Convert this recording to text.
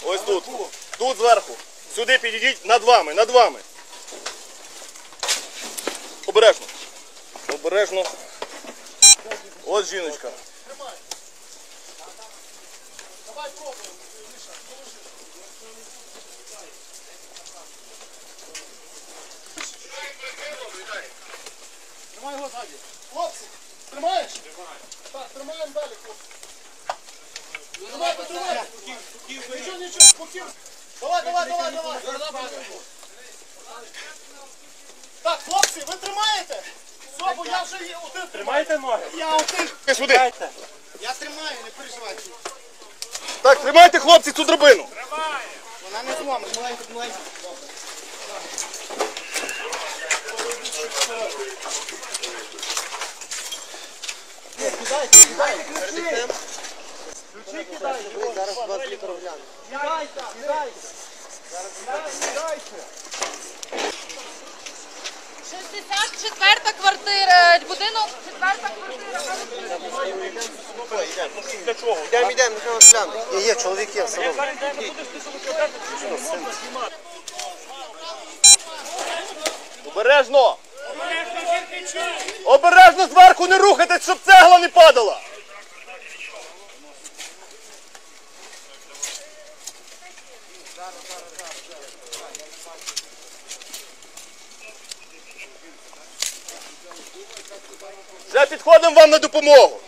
Ось тут. Тут зверху. Сюди підійдіть, над вами, над вами. Обережно. Обережно. Ось жіночка. Давай пробуємо. Тримай його ззаді. Хлопці, тримаєш? Так, тримаємо далі, хлопці. Тримай. Нічого, спокійно. Давай. Так, хлопці, ви тримаєте? Все, бо я вже є один. Тримайте ноги. Я один. Сюди. Я тримаю, не переживайте. Так, тримайте, хлопці, цю драбину. Вона не зломить, маленько. Кидайте, ключі кидайте. Зараз 20 літрів гляну. Кидайте. 64-та квартира, будинок 4-та квартира. Для чого? Йдемо, нічого гляну. Є, чоловік є, салон. Обережно. Обережно зверху не рухайтесь, щоб цегла не падала. Вже підходимо вам на допомогу.